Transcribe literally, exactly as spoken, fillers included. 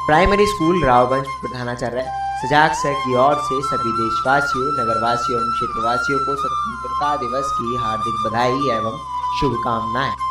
Primary school रावगंज प्रधानाचार्य सजाग sir की ओर से सभी देशवासियों, नगरवासियों एवं क्षेत्रवासियों को स्वतंत्रता दिवस की हार्दिक बधाई एवं शुभकामनाएं।